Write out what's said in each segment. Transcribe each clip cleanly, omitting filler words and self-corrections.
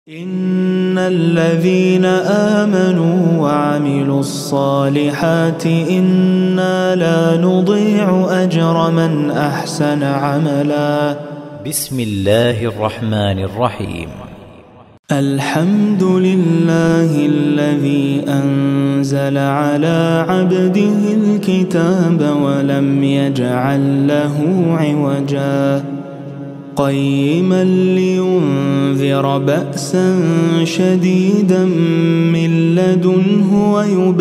إن الذين آمنوا وعملوا الصالحات إنا لا نضيع أجر من أحسن عملا. بسم الله الرحمن الرحيم. الحمد لله الذي أنزل على عبده الكتاب ولم يجعل له عوجا قيما لينذر بأسا شديدا من لدنه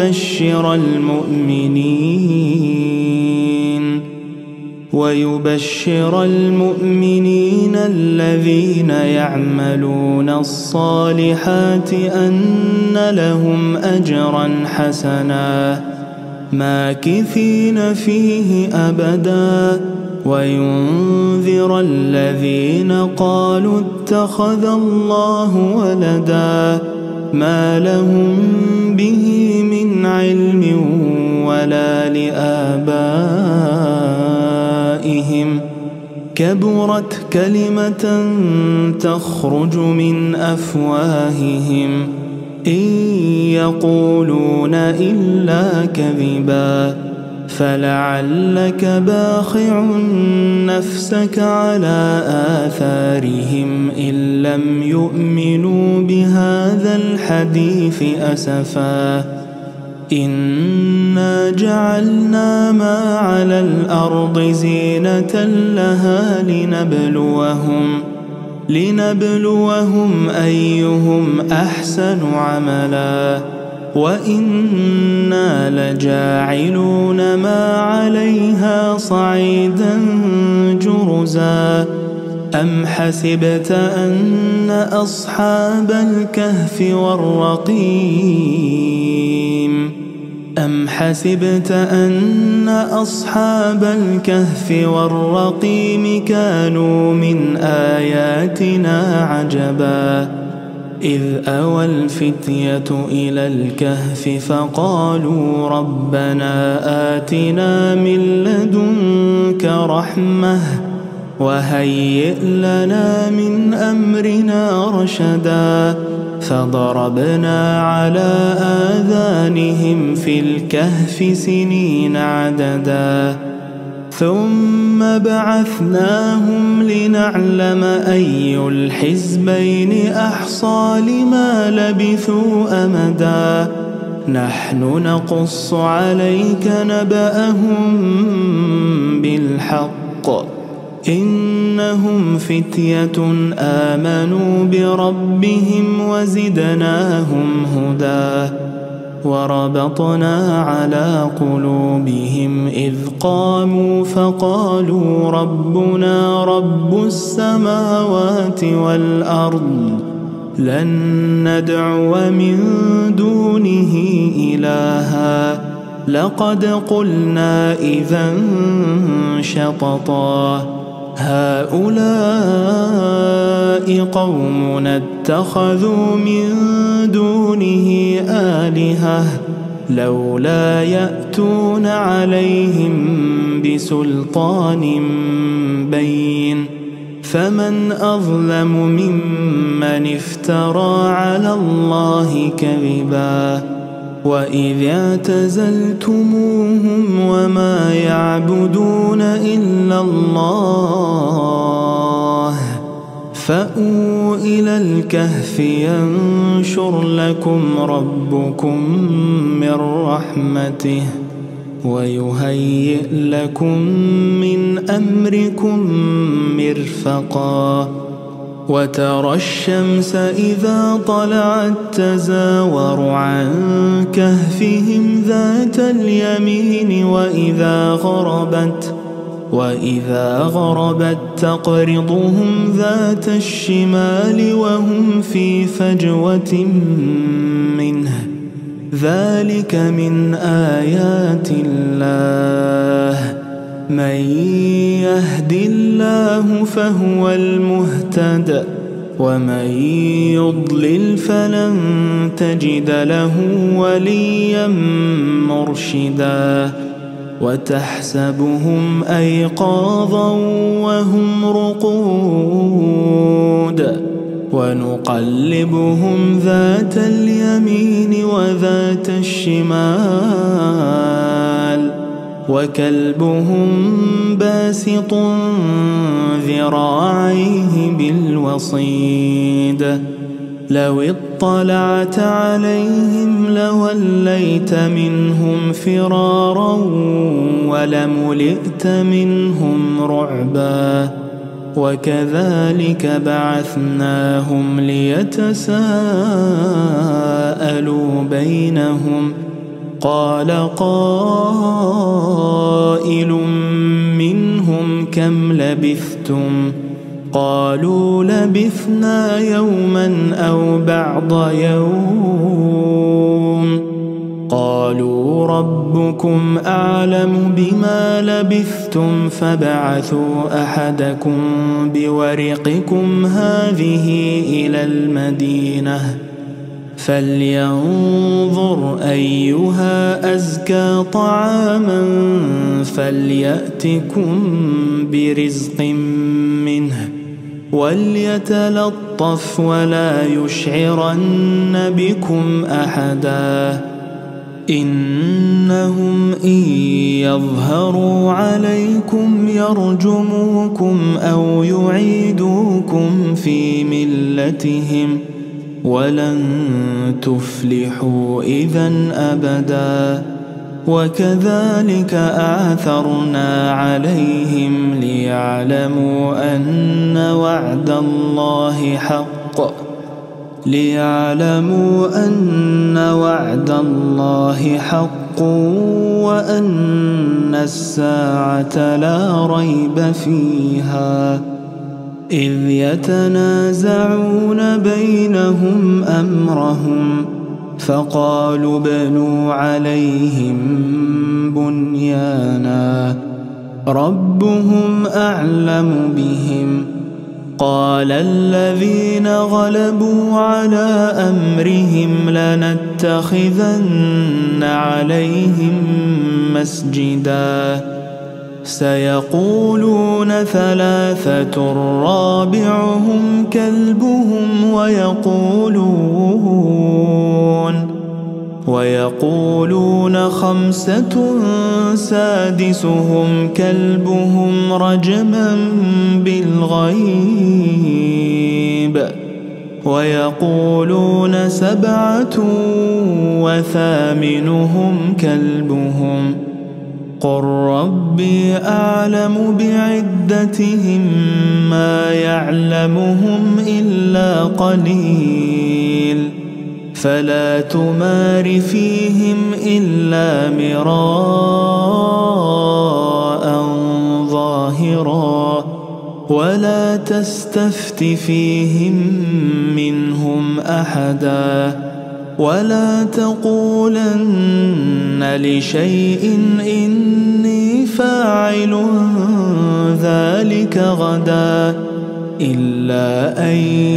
ويبشر المؤمنين الذين يعملون الصالحات أن لهم أجرا حسنا ماكثين فيه أبدا وينذر الذين قالوا اتخذ الله ولدا ما لهم به من علم ولا لآبائهم كبرت كلمة تخرج من أفواههم إن يقولون إلا كذبا فلعلك باخع نفسك على آثارهم إن لم يؤمنوا بهذا الحديث أسفا إنا جعلنا ما على الأرض زينة لها لنبلوهم أيهم أحسن عملا وإنا لجاعلون ما عليها صعيدا جرزا أم حسبت أن أصحاب الكهف والرقيم كانوا من آياتنا عجبا إذ أوى الفتية إلى الكهف فقالوا ربنا آتنا من لدنك رحمة وهيئ لنا من أمرنا رشدا فضربنا على آذانهم في الكهف سنين عددا ثم بعثناهم لنعلم أي الحزبين أحصى لما لبثوا أمدا نحن نقص عليك نبأهم بالحق إنهم فتية آمنوا بربهم وزدناهم هدى وربطنا على قلوبهم إذ قاموا فقالوا ربنا رب السماوات والأرض لن ندعو من دونه إلها لقد قلنا إذا شططا هؤلاء قومنا اتخذوا من دونه آلهة لولا يأتون عليهم بسلطان بين فمن أظلم ممن افترى على الله كذبا وإذ اعتزلتموهم وما يعبدون إلا الله فأووا إلى الكهف ينشر لكم ربكم من رحمته ويهيئ لكم من أمركم مرفقا وترى الشمس إذا طلعت تزاور عن كهفهم ذات اليمين وإذا غربت تقرضهم ذات الشمال وهم في فجوة منه ذلك من آيات الله من يهد الله فهو المهتد ومن يضلل فلن تجد له وليا مرشدا وتحسبهم أيقاظا وهم رقود ونقلبهم ذات اليمين وذات الشمال وكلبهم باسط ذراعيه بالوصيد لو اطلعت عليهم لوليت منهم فرارا ولملئت منهم رعبا وكذلك بعثناهم ليتساءلوا بينهم قال قائل منهم كم لبثتم قالوا لبثنا يوما أو بعض يوم قالوا ربكم أعلم بما لبثتم فابعثوا أحدكم بورقكم هذه إلى المدينة فلينظر أيها أزكى طعاما فليأتكم برزق منه وليتلطف ولا يشعرن بكم أحدا إنهم إن يظهروا عليكم يرجموكم أو يعيدوكم في ملتهم ولن تفلحوا إذا أبدا وكذلك أعثرنا عليهم ليعلموا أن وعد الله حق وأن الساعة لا ريب فيها إذ يتنازعون بينهم أمرهم فقالوا بنوا عليهم بنيانا ربهم أعلم بهم قال الذين غلبوا على أمرهم لنتخذن عليهم مسجدا سيقولون ثلاثة رابعهم كلبهم ويقولون خمسة سادسهم كلبهم رجما بالغيب ويقولون سبعة وثامنهم كلبهم قل ربي أعلم بعدتهم ما يعلمهم إلا قليل فلا تمار فيهم إلا مراء ظاهرا ولا تستفت فيهم منهم أحدا ولا تقولن لشيء إني فاعل ذلك غدا إلا أن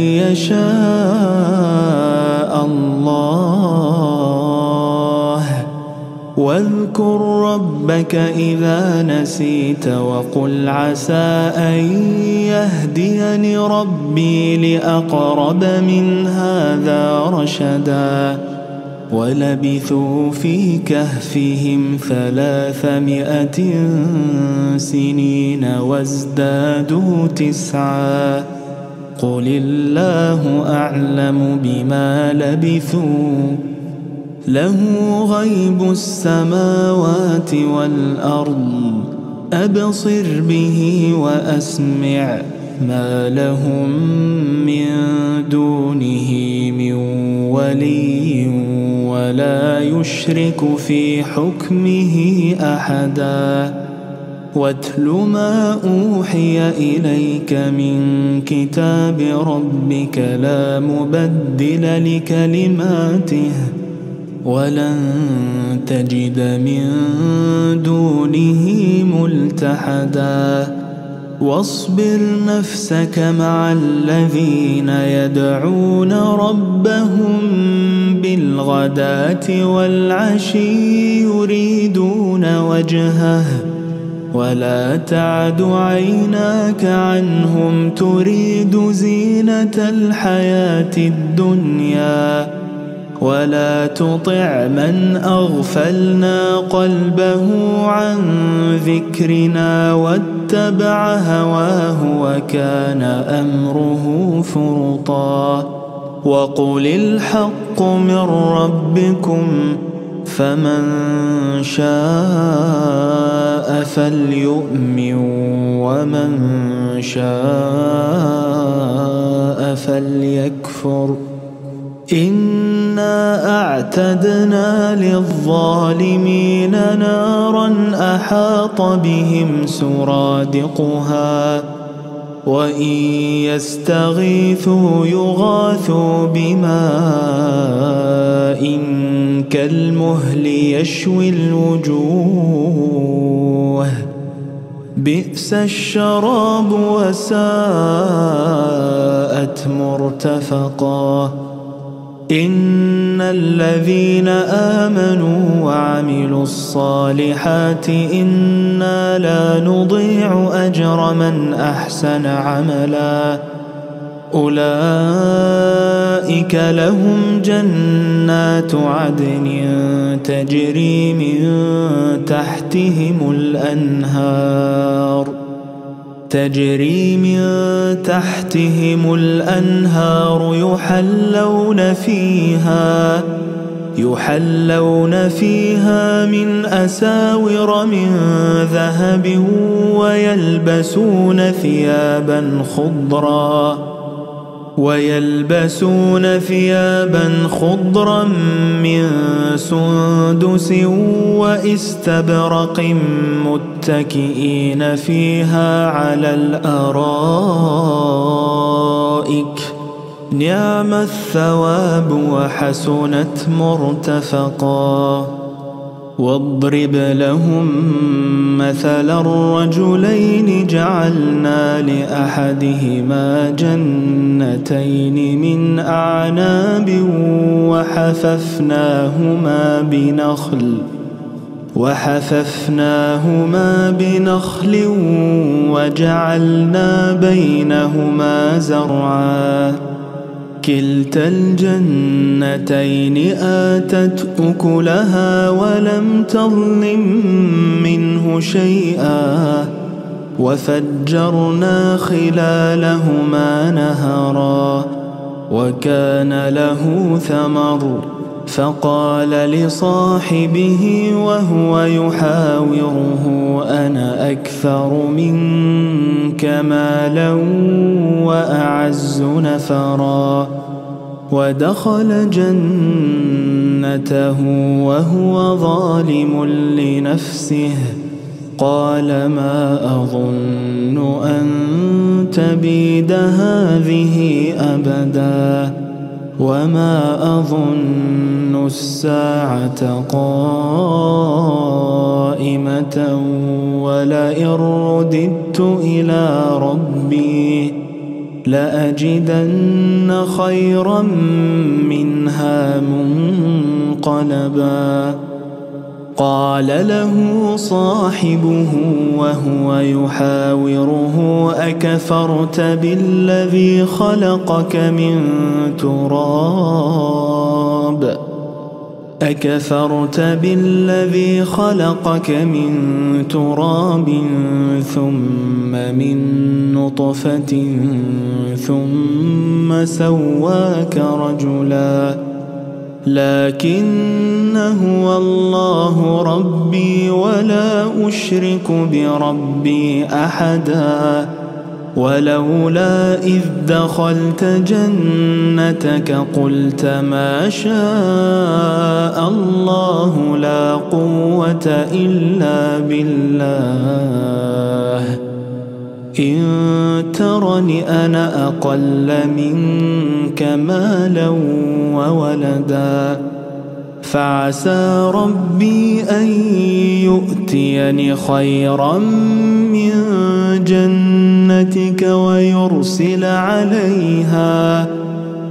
يشاء الله واذكر ربك إذا نسيت وقل عسى أن يهديني ربي لأقرب من هذا رشدا ولبثوا في كهفهم 300 سنين وازدادوا 9 قل الله أعلم بما لبثوا له غيب السماوات والأرض أبصر به وأسمع ما لهم من دونه من ولي ولا يشرك في حكمه أحدا واتل ما أوحي إليك من كتاب ربك لا مبدل لكلماته ولن تجد من دونه ملتحدا واصبر نفسك مع الذين يدعون ربهم بالغداة والعشي يريدون وجهه ولا تعد عيناك عنهم تريد زينة الحياة الدنيا ولا تطع من أغفلنا قلبه عن ذكرنا واتبع هواه وكان أمره فرطا وقل الحق من ربكم فمن شاء فليؤمن ومن شاء فليكفر إنا أعتدنا للظالمين نارا أحاط بهم سرادقها وإن يستغيثوا يغاثوا بماء كالمهل يشوي الوجوه بئس الشراب وساءت مرتفقا إن الذين آمنوا وعملوا الصالحات إنا لا نضيع أجر من أحسن عملا أولئك لهم جنات عدن تجري من تحتهم الأنهار يحلون فيها من أساور من ذهب ويلبسون ثيابا خضرا من سندس واستبرق متكئين فيها على الأرائك نعم الثواب وحسنت مرتفقا واضرب لهم مثل الرجلين جعلنا لأحدهما جنتين من أعناب وحففناهما بنخل وجعلنا بينهما زرعا كلتا الجنتين آتت أكلها ولم تظلم منه شيئا وفجرنا خلالهما نهرا وكان له ثمر فقال لصاحبه وهو يحاوره أنا أكثر منك مالا وأعز نفرا ودخل جنته وهو ظالم لنفسه قال ما أظن أن تبيد هذه أبدا وما أظن الساعة قائمة ولئن رددت إلى ربي لأجدن خيرا منها منقلبا قال له صاحبه وهو يحاوره أكفرت بالذي خلقك من تراب ثم من نطفة ثم سواك رجلا لكن هو الله ربي ولا أشرك بربي أحدا ولولا إذ دخلت جنتك قلت ما شاء الله لا قوة إلا بالله إن ترني أنا أقل منك مالا وولدا فعسى ربي أن يؤتيني خيرا من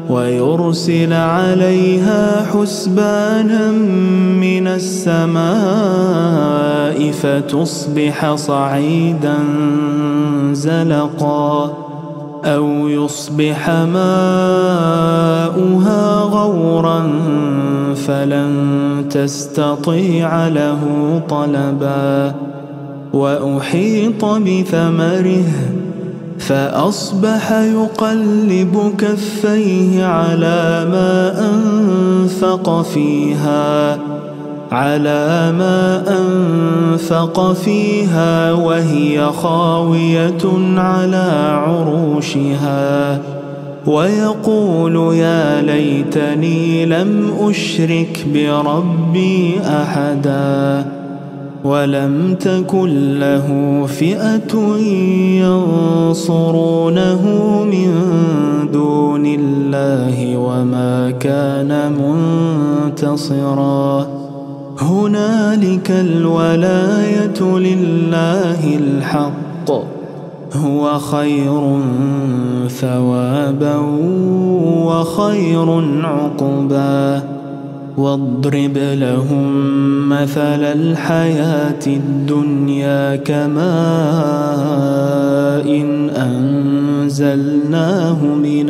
ويرسل عليها حسبانا من السماء فتصبح صعيدا زلقا أو يصبح ماؤها غورا فلن تستطيع له طلبا وأحيط بثمره فأصبح يقلب كفيه على ما أنفق فيها وهي خاوية على عروشها ويقول يا ليتني لم أشرك بربي أحدا ولم تكن له فئة ينصرونه من دون الله وما كان منتصرا هنالك الولاية لله الحق هو خير ثوابا وخير عقبا واضرب لهم مثل الحياة الدنيا كماء إن أنزلناه من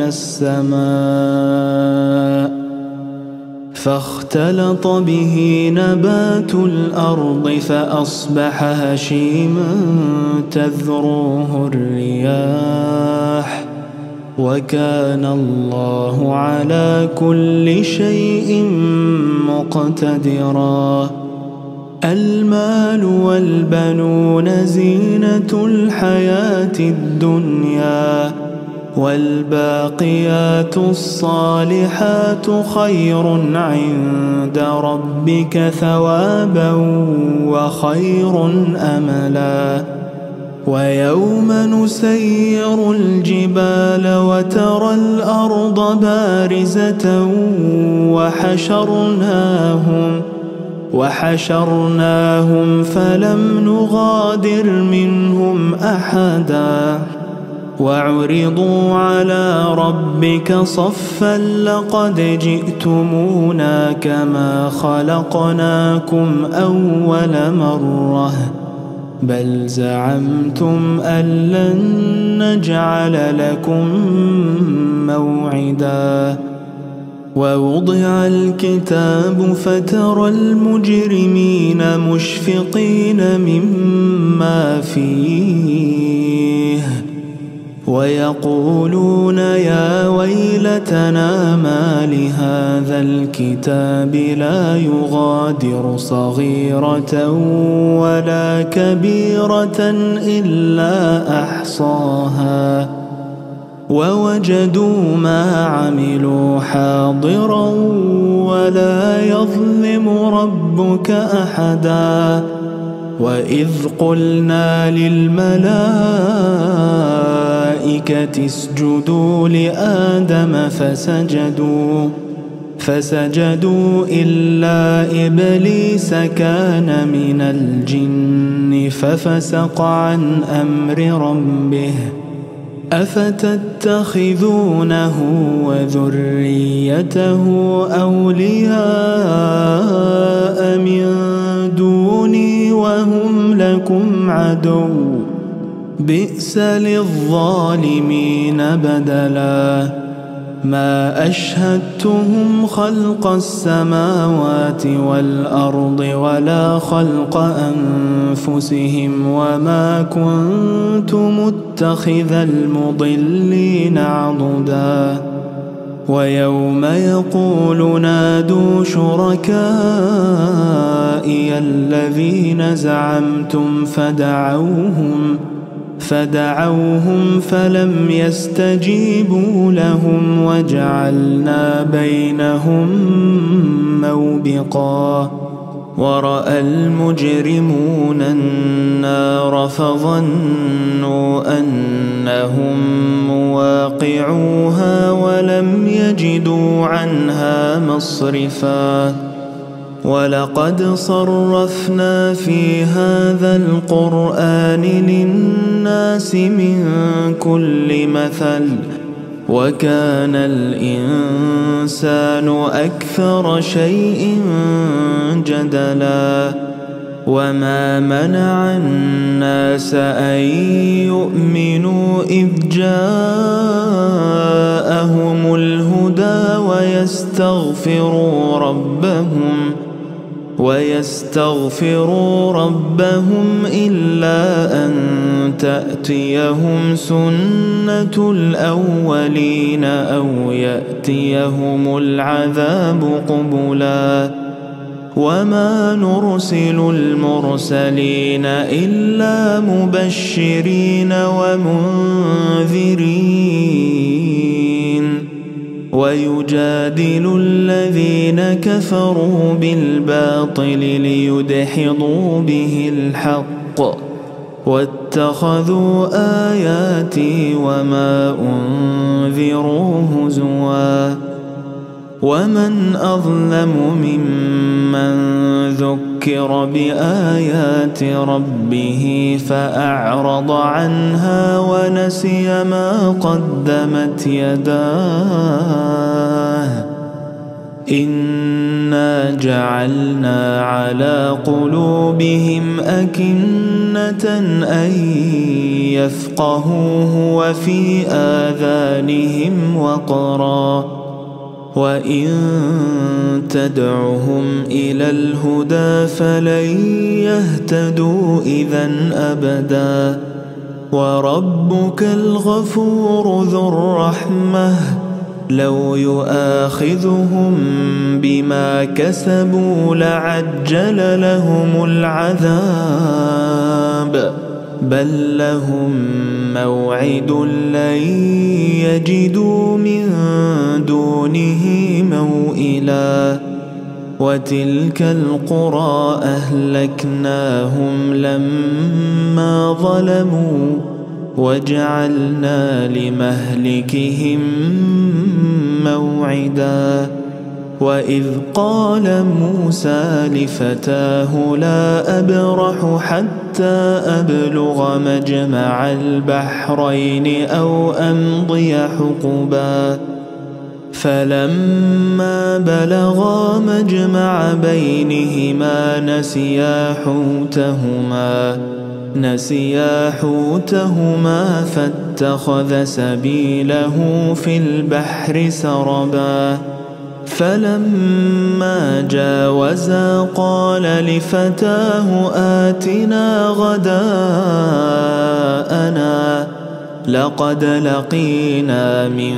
السماء فاختلط به نبات الأرض فأصبح هشيما تذروه الرياح وكان الله على كل شيء مقتدرا المال والبنون زينة الحياة الدنيا والباقيات الصالحات خير عند ربك ثوابا وخير أملا ويوم نسير الجبال وترى الأرض بارزة وحشرناهم فلم نغادر منهم أحدا وعرضوا على ربك صفا لقد جئتمونا كما خلقناكم أول مرة بل زعمتم أن لن نجعل لكم موعدا ووضع الكتاب فترى المجرمين مشفقين مما فيه ويقولون يا ويلتنا ما لهذا الكتاب لا يغادر صغيرة ولا كبيرة إلا أحصاها ووجدوا ما عملوا حاضرا ولا يظلم ربك أحدا وإذ قلنا للملائكة اسجدوا لآدم فسجدوا إلا إبليس كان من الجن ففسق عن أمر ربه أفتتخذونه وذريته أولياء من دوني وهم لكم عدو بئس للظالمين بدلا ما أشهدتهم خلق السماوات والأرض ولا خلق أنفسهم وما كنت متخذ المضلين عضدا ويوم يقول نادوا شركائي الذين زعمتم فدعوهم فلم يستجيبوا لهم وجعلنا بينهم موبقا ورأى المجرمون النار فظنوا أنهم مواقعوها ولم يجدوا عنها مصرفا ولقد صرفنا في هذا القرآن للناس من كل مثل وكان الإنسان أكثر شيء جدلا وما منع الناس أن يؤمنوا إذ جاءهم الهدى ويستغفروا ربهم إلا أن تأتيهم سنة الأولين أو يأتيهم العذاب قبلا وما نرسل المرسلين إلا مبشرين ومنذرين ويجادل الذين كفروا بالباطل ليدحضوا به الحق واتخذوا آياتي وما أنذروا هزوا ومن أظلم ممن ذكر بآيات ربه فأعرض عنها ونسي ما قدمت يداه إنا جعلنا على قلوبهم أكنة أن يفقهوه وفي آذانهم وقرا وإن تدعهم إلى الهدى فلن يهتدوا إذن أبدا وربك الغفور ذو الرحمة لو يؤاخذهم بما كسبوا لعجل لهم العذاب بل لهم موعد لن يجدوا من دونه موئلا وتلك القرى أهلكناهم لما ظلموا وجعلنا لمهلكهم موعدا وإذ قال موسى لفتاه لا أبرح حتى أبلغ مجمع البحرين أو أمضي حقبا فلما بلغا مجمع بينهما نسيا حوتهما فاتخذ سبيله في البحر سربا فلما جاوزا قال لفتاه آتنا غداءنا لقد لقينا من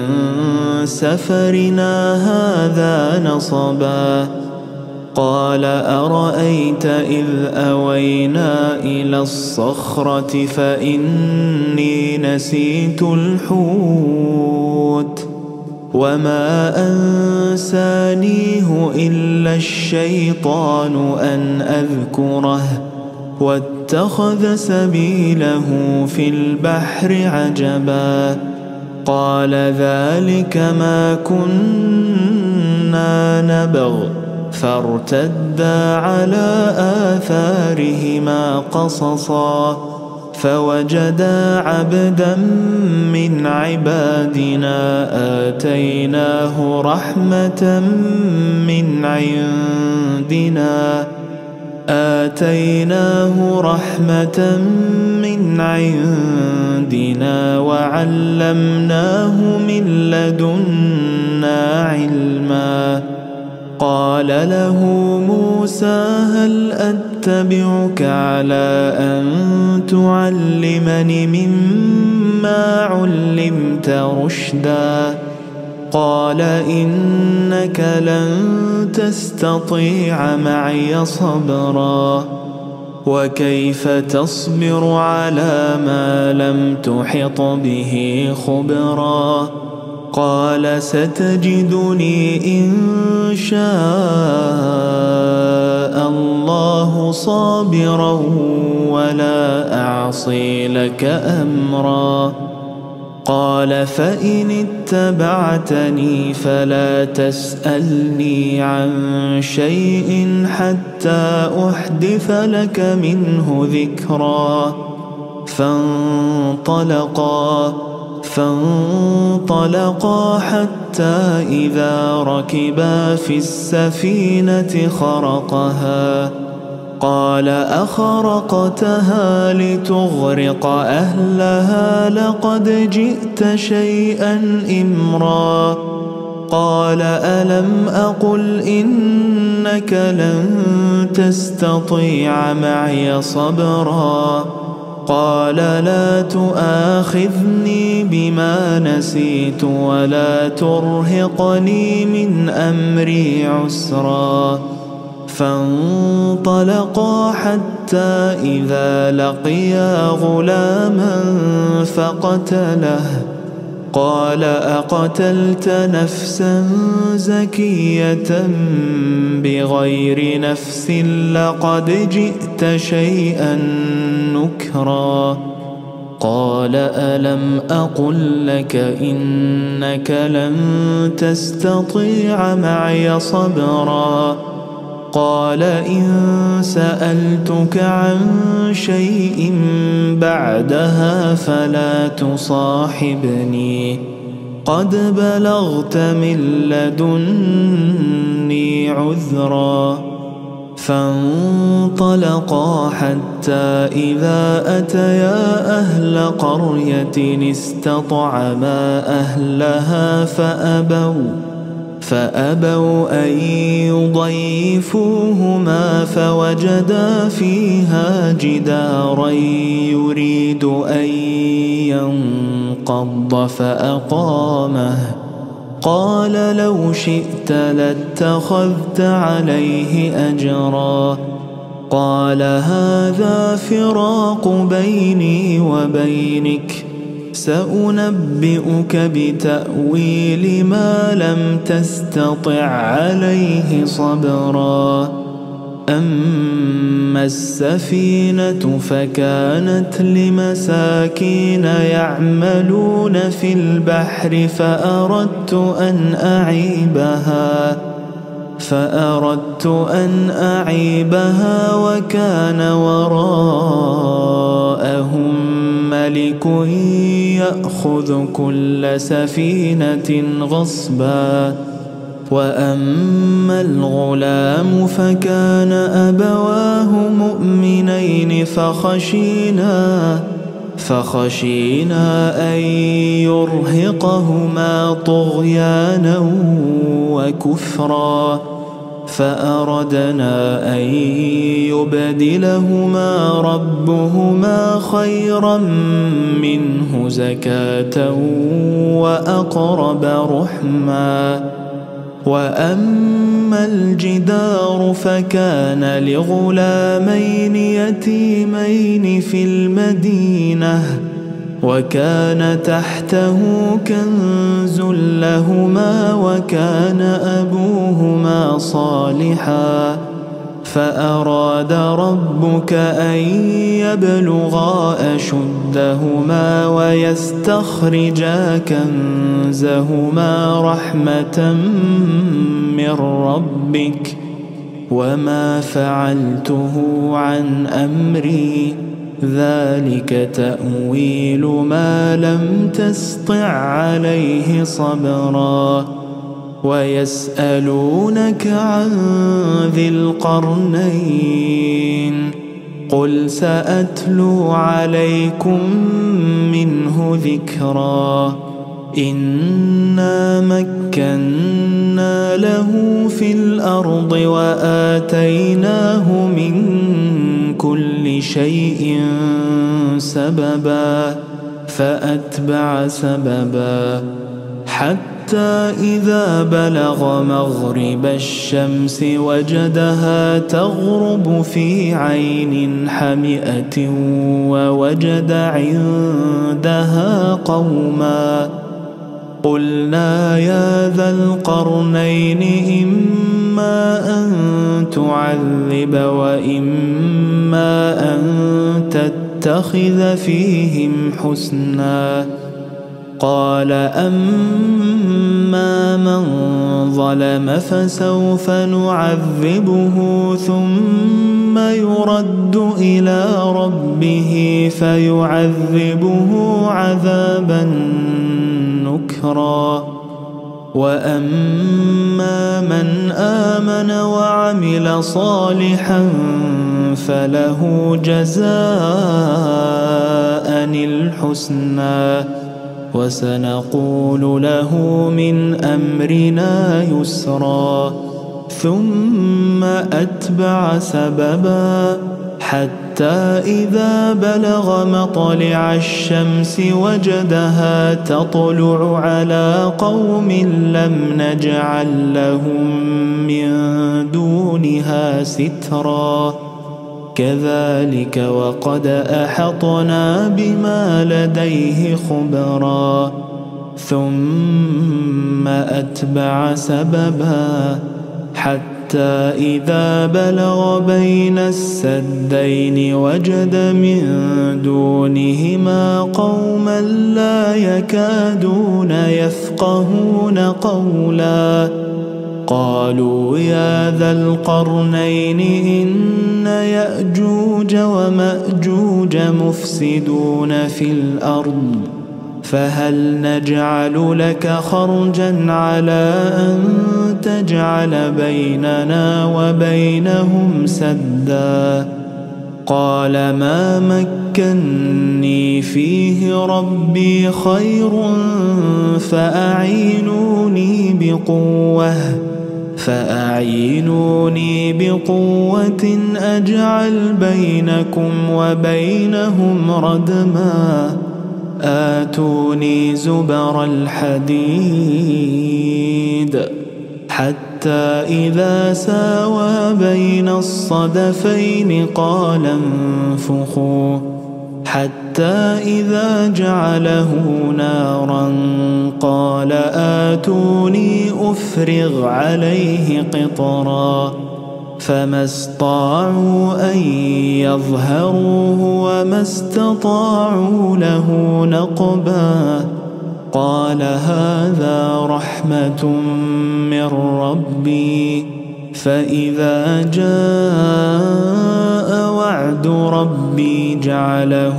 سفرنا هذا نصبا قال أرأيت إذ أوينا إلى الصخرة فإني نسيت الحوت وما أنسانيه إلا الشيطان أن أذكره واتخذ سبيله في البحر عجبا قال ذلك ما كنا نبغ فارتدا على آثارهما قصصا فوجدا عبدا من عبادنا آتيناه رحمة من عندنا وعلمناه من لدنا علما قال له موسى هل أتبعك على أن تعلمني مما علمت رشدا قال إنك لن تستطيع معي صبرا وكيف تصبر على ما لم تحط به خبرا قال ستجدني إن شاء الله صابرا ولا أعصي لك أمرا قال فإن اتبعتني فلا تسألني عن شيء حتى أحدث لك منه ذكرا فانطلقا فانطلقا حتى إذا ركبا في السفينة خرقها قال أخرقتها لتغرق أهلها لقد جئت شيئا إمرا قال ألم أقل إنك لن تستطيع معي صبرا قال لا تؤاخذني بما نسيت ولا ترهقني من أمري عسرا فانطلقا حتى إذا لقيا غلاما فقتله قال أقتلت نفسا زكية بغير نفس لقد جئت شيئا نكرا قال ألم أقل لك إنك لن تستطيع معي صبرا قال إن سألتك عن شيء بعدها فلا تصاحبني قد بلغت من لدني عذرا فانطلقا حتى إذا أتيا أهل قرية استطعما أهلها فأبوا أن يضيفوهما فوجدا فيها جدارا يريد أن ينقض فأقامه قال لو شئت لاتخذت عليه أجرا قال هذا فراق بيني وبينك سأنبئك بتأويل ما لم تستطع عليه صبرا أما السفينة فكانت لمساكين يعملون في البحر فأردت أن أعيبها وكان وراءهم ملك يأخذ كل سفينة غصبا وأما الغلام فكان أبواه مؤمنين فخشينا أن يرهقهما طغيانا وكفرا فأردنا أن يبدلهما ربهما خيرا منه زكاة وأقرب رحما وأما الجدار فكان لغلامين يتيمين في المدينة وكان تحته كنز لهما وكان أبوهما صالحا فأراد ربك أن يبلغا أشدهما ويستخرجا كنزهما رحمة من ربك وما فعلته عن أمري ذلك تأويل ما لم تسطع عليه صبرا ويسألونك عن ذي القرنين قل سأتلو عليكم منه ذكرا إنا مكنا له في الأرض وآتيناه من كل شيء سببا فأتبع سببا حتى إذا بلغ مغرب الشمس وجدها تغرب في عين حمئة ووجد عندها قوما قلنا يا ذا القرنين إما أن تعذب وإما أن تتخذ فيهم حسنا قال أما وأما من ظلم فسوف نعذبه ثم يرد إلى ربه فيعذبه عذابا نكرا وأما من آمن وعمل صالحا فله جزاء الحسنى وسنقول له من أمرنا يسرا ثم أتبع سببا حتى إذا بلغ مطلع الشمس وجدها تطلع على قوم لم نجعل لهم من دونها سترا كذلك وقد أحطنا بما لديه خبرا ثم أتبع سببا حتى إذا بلغ بين السدين وجد من دونهما قوما لا يكادون يفقهون قولا قالوا يا ذا القرنين إن يأجوج ومأجوج مفسدون في الأرض فهل نجعل لك خرجا على أن تجعل بيننا وبينهم سدا قال ما مكني فيه ربي خير فأعينوني بقوة أجعل بينكم وبينهم ردما آتوني زبر الحديد حتى إذا ساوى بين الصدفين قال انفخوا حتى إذا جعله نارا قال آتوني أفرغ عليه قطرا فما استطاعوا أن يظهروه وما استطاعوا له نقبا قال هذا رحمة من ربي فإذا جاء وعد ربي جعله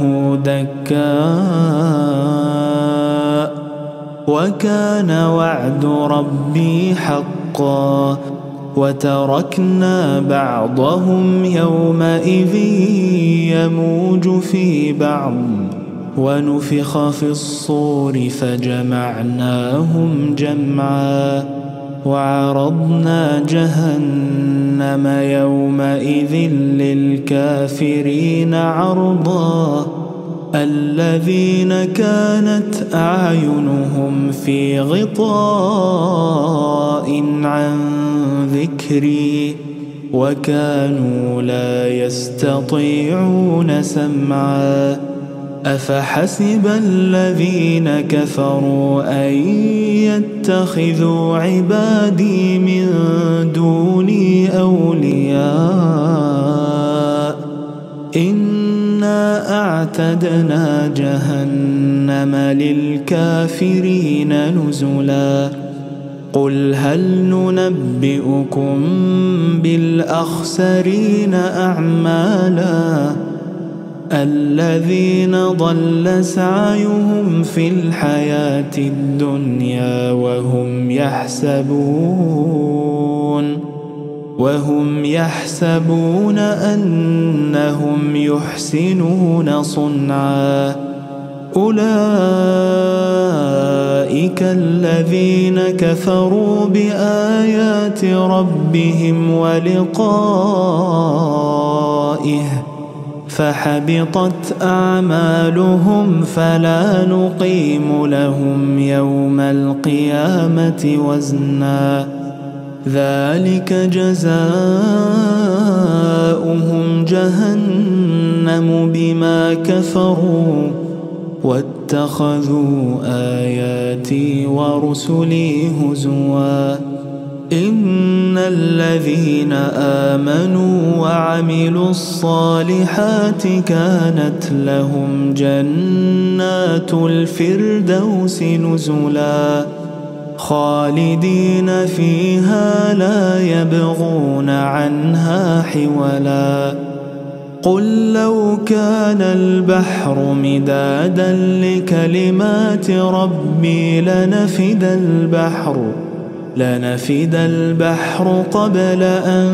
دكا وكان وعد ربي حقا وتركنا بعضهم يومئذ يموج في بعض ونفخ في الصور فجمعناهم جمعا وعرضنا جهنم يومئذ للكافرين عرضا الذين كانت أعينهم في غطاء عن ذكري وكانوا لا يستطيعون سمعا أفحسب الذين كفروا أن يتخذوا عبادي من دوني أولياء إنا أعتدنا جهنم للكافرين نزلا قل هل ننبئكم بالأخسرين أعمالا الذين ضل سعيهم في الحياة الدنيا وهم يحسبون أنهم يحسنون صنعا أولئك الذين كفروا بآيات ربهم ولقائه فحبطت أعمالهم فلا نقيم لهم يوم القيامة وزنا ذلك جزاؤهم جهنم بما كفروا واتخذوا آياتي ورسلي هزوا إن الذين آمنوا وعملوا الصالحات كانت لهم جنات الفردوس نزلا خالدين فيها لا يبغون عنها حولا قل لو كان البحر مدادا لكلمات ربي لنفد البحر قبل أن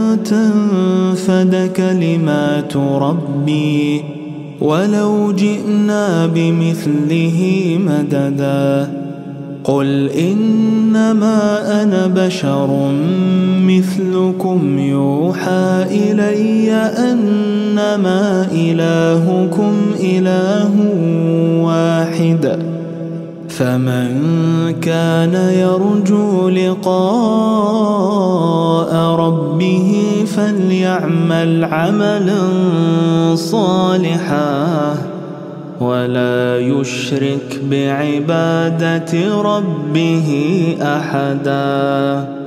تنفد كلمات ربي ولو جئنا بمثله مددا قل إنما أنا بشر مثلكم يوحى إلي أنما إلهكم إله واحد فمن كان يرجو لقاء ربه فليعمل عملا صالحا ولا يشرك بعبادة ربه أحدا.